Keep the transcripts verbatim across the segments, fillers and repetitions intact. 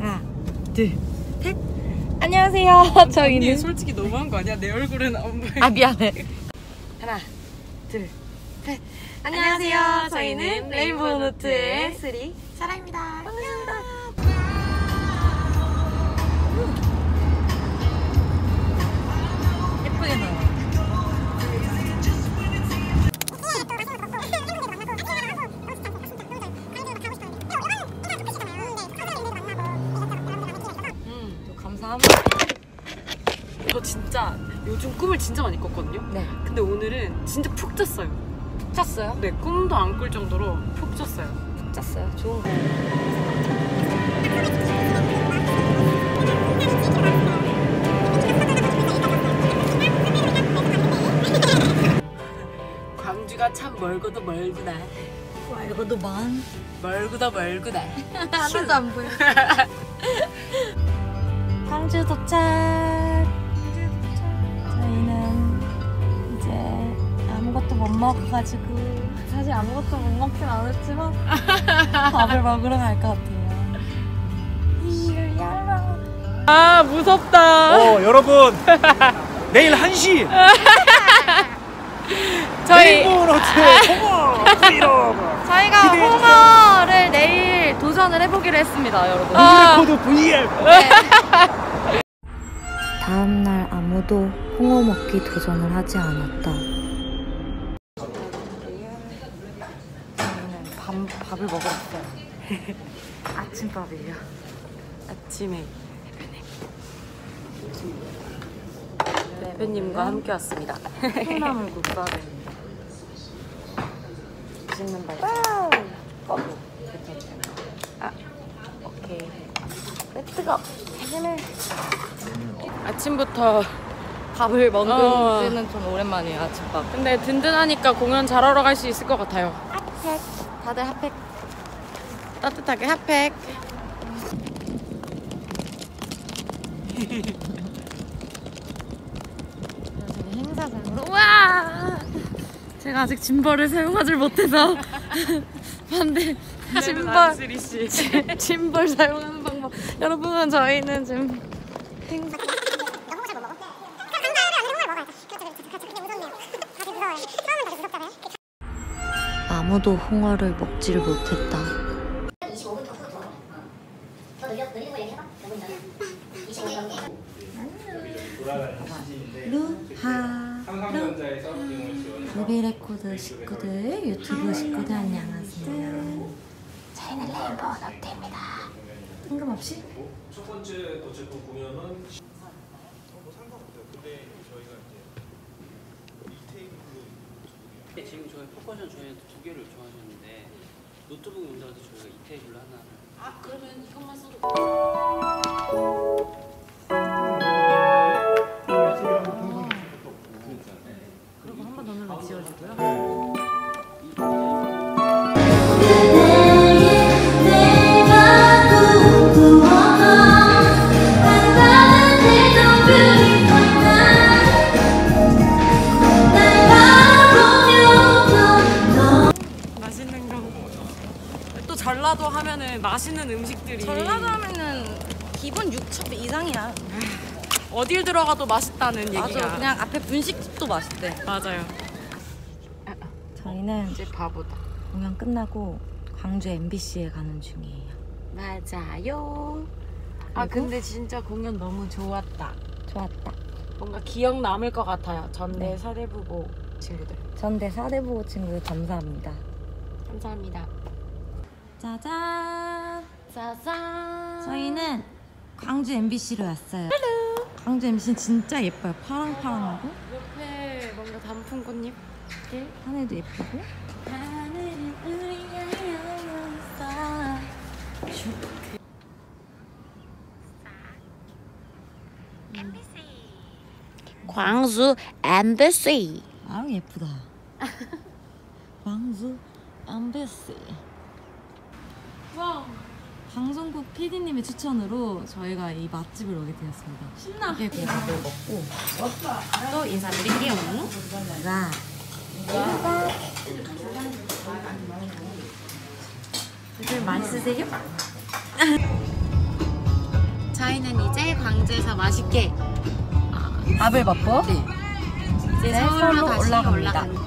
하나, 둘, 셋. 안녕하세요. 저희는 언니 솔직히 너무한 거 아니야? 내 얼굴은 안 보여. 아 미안해. 하나, 둘, 셋. 안녕하세요. 안녕하세요. 저희는 레인보우 노트의 쓰리 사라입니다. 반갑습니다. 예쁘게 나와. 저 진짜 요즘 꿈을 진짜 많이 꿨거든요? 네. 근데 오늘은 진짜 푹 잤어요. 푹 잤어요? 네, 꿈도 안 꿀 정도로 푹 잤어요. 푹 잤어요. 좋은 거. 광주가 참 멀고도 멀구나. 멀고도 먼. 멀구도 멀구나. 하나도 안 보여. 광주 도착. 저희는 이제 아무것도 못 먹어가지고 사실 아무것도 못 먹진 않았지만 밥을 먹으러 갈 것 같아요. 이를 열어. 아 무섭다. 어 여러분 내일 한 시 저희 레인보우 노트의 홍어 브이로그 저희가 홍어를 내일 도전을 해보기로 했습니다, 여러분. 아. 코드 브이엠. 네. 다음날 아무도 홍어 먹기 도전을 하지 않았다. 저희는 밥, 밥을 먹으러 왔어요. 아침밥이에요. 아침에 대표님과 함께 왔습니다. 콩나물 국밥입니다. 맛있는 발. 꺼고. 아, 오케이. 왜 뜨거? 해물. 아침부터 밥을 먹는 어. 때는 좀 오랜만이에요, 아침밥. 근데 든든하니까 공연 잘하러 갈 수 있을 것 같아요. 핫팩. 다들 핫팩. 따뜻하게 핫팩. 행사장으로. 우와! 제가 아직 짐벌을 사용하지 못해서 반대 짐벌 쓰리씨. 짐벌 사용하는 방법. 여러분 저희는 지금 행사. 아무도 홍어를 먹지를 못했다. 루하 루비레코드 식구들, 유튜브 식구들 안녕하세요. 저희는 레인보우 노트입니다. 뜬금없이? 첫 번째 도체품 공연은 근데 저희가 이제 이 테이블로 지금 저희 포커션 저희한테 두 개를 요청하셨는데 노트북 용도라서 저희가 이 테이블로 하나. 아 그러면 이것만 써도. 그리고 한 번 더 눌러 지워지고요. 맛있는 거. 또 전라도 하면은 맛있는 음식들이. 전라도 하면은 기본 육첩 이상이야. 어딜 들어가도 맛있다는 얘기야. 맞아. 그냥 앞에 분식집도 맛있대. 맞아요. 저희는 이제 바보다. 공연 끝나고 광주 엠비씨에 가는 중이에요. 맞아요. 아 근데 진짜 공연 너무 좋았다. 좋았다. 뭔가 기억 남을 것 같아요. 전대 네. 사대부고 친구들. 전대 사대부호 친구들 감사합니다. 감사합니다. 짜잔. 짜잔. 저희는 광주 엠비씨로 왔어요. 헬로. 광주 엠비씨는 진짜 예뻐요. 파랑파랑하고 옆에 뭔가 단풍꽃잎. 하늘도 예쁘고. 하늘은 우리가 광주 엠비씨. 아우 예쁘다. 광주 엠비씨. 와. 방송국 피디님의 추천으로 저희가 이 맛집을 오게 되었습니다. 신나. 이게 밥을 먹고 또 인사드릴게요. 자, 다들 맛있으세요? 저희는 이제 광주에서 맛있게 밥을 먹고 네. 이제 이제 서울로 서울로 다시 올라갑니다. 올라갑니다.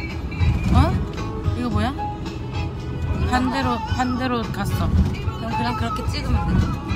어? 이거 뭐야? 반대로 반대로 갔어. 그럼 그냥 그렇게 찍으면 돼.